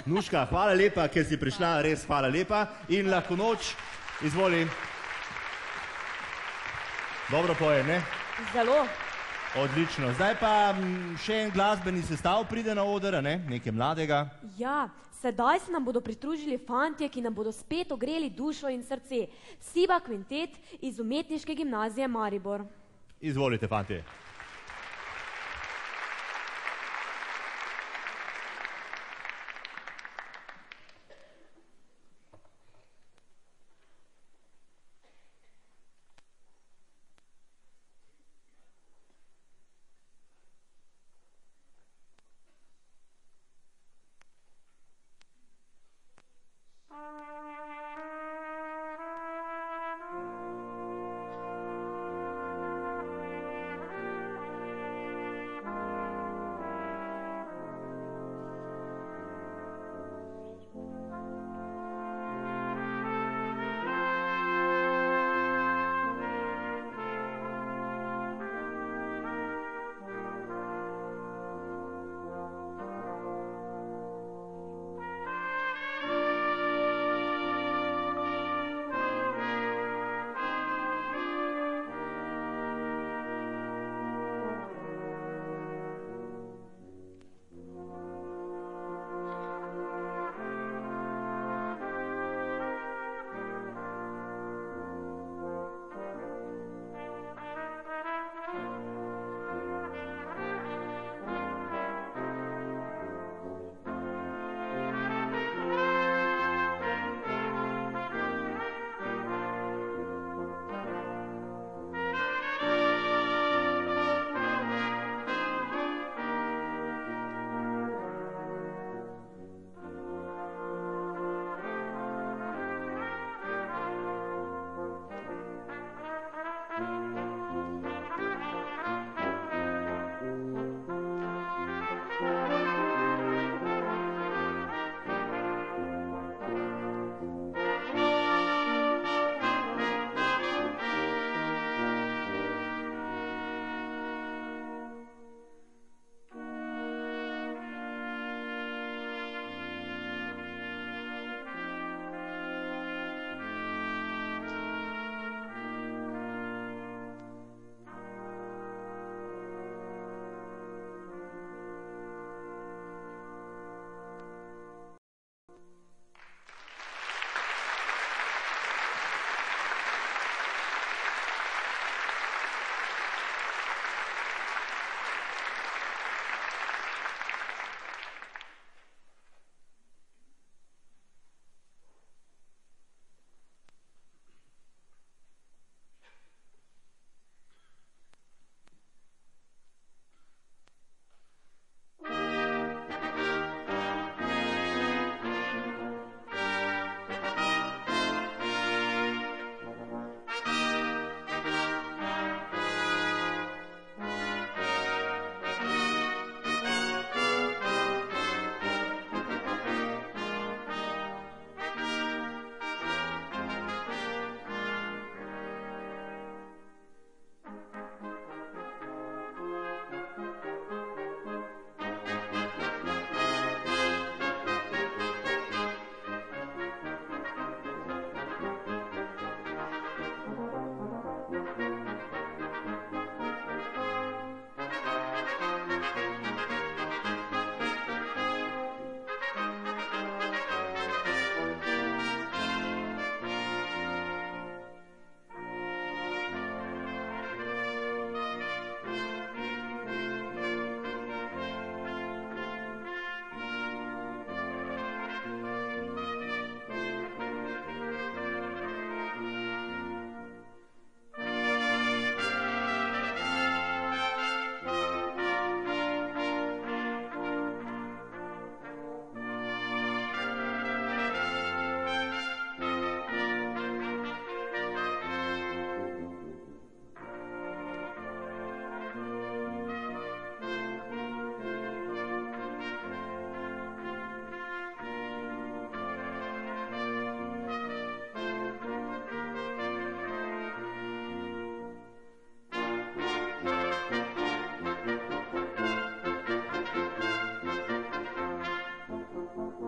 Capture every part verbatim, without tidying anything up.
Nuška, hvala lepa, ker si prišla, res hvala lepa. In Lahko noč, izvoli. Dobro poje, ne? Zelo. Odlično. Zdaj pa še en glasbeni sestav pride na oder, ne? Nekaj mladega. Ja, sedaj se nam bodo pridružili fantje, ki nam bodo spet ogreli dušo in srce. Siba kvintet iz Umetniške gimnazije Maribor. Izvolite, fantje.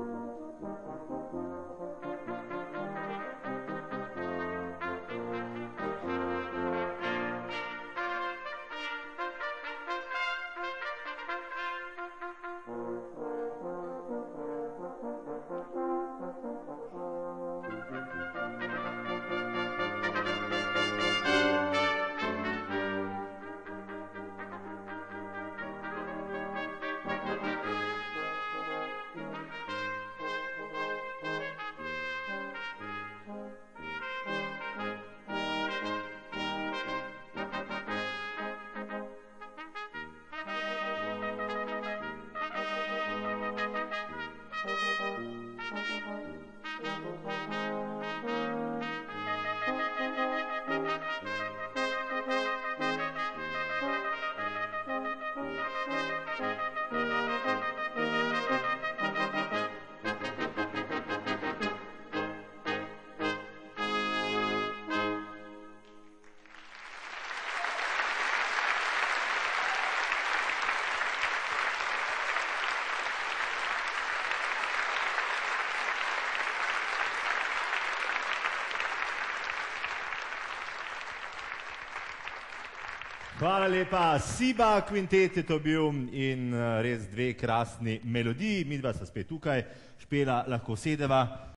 Hvala lepa, Siba kvintet je to bil in res dve krasni melodiji, midva sta spet tukaj, Špela lahko sedeva.